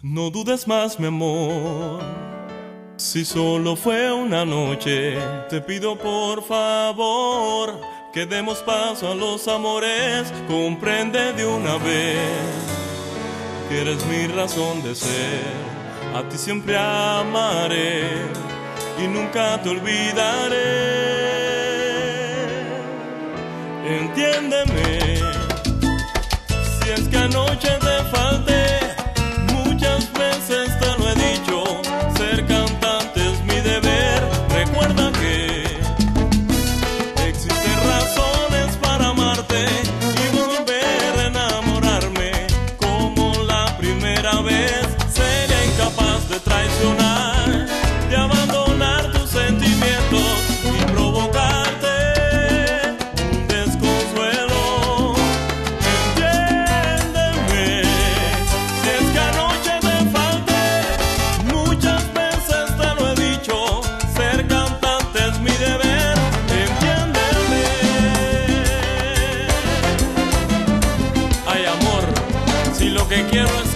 No dudes más, mi amor. Si solo fue una noche, te pido por favor que demos paso a los amores. Comprende de una vez que eres mi razón de ser. A ti siempre amaré y nunca te olvidaré. Entiéndeme, si es que anoche te falté. Muchas veces te lo he dicho, ser cantante es mi deber. Recuerda que existen razones para amarte y volver a enamorarme como la primera vez. Sería incapaz de traicionar, de abandonar tus sentimientos y provocarte un desconsuelo. Entiéndeme, si es que anoche te falté. Muchas veces te lo he dicho, ser cantante es mi deber. Entiéndeme. Ay, amor, si lo que quiero es